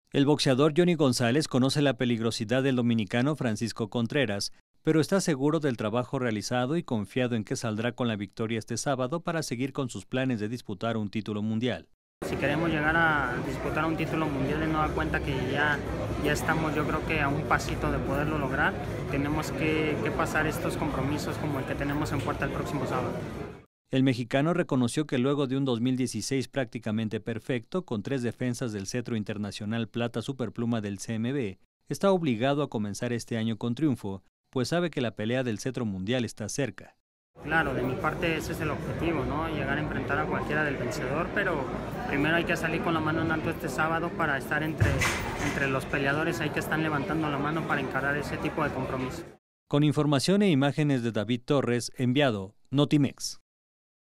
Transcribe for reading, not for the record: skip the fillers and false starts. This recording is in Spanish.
El boxeador Johnny González conoce la peligrosidad del dominicano Francisco Contreras, pero está seguro del trabajo realizado y confiado en que saldrá con la victoria este sábado para seguir con sus planes de disputar un título mundial. Si queremos llegar a disputar un título mundial de nueva cuenta, que ya estamos, yo creo que a un pasito de poderlo lograr, tenemos que pasar estos compromisos como el que tenemos en puerta el próximo sábado. El mexicano reconoció que luego de un 2016 prácticamente perfecto, con 3 defensas del cetro internacional plata superpluma del CMB, está obligado a comenzar este año con triunfo, pues sabe que la pelea del cetro mundial está cerca. Claro, de mi parte ese es el objetivo, ¿no? Llegar a enfrentar a cualquiera del vencedor, pero primero hay que salir con la mano en alto este sábado para estar entre los peleadores ahí que están levantando la mano para encarar ese tipo de compromiso. Con información e imágenes de David Torres, enviado Notimex.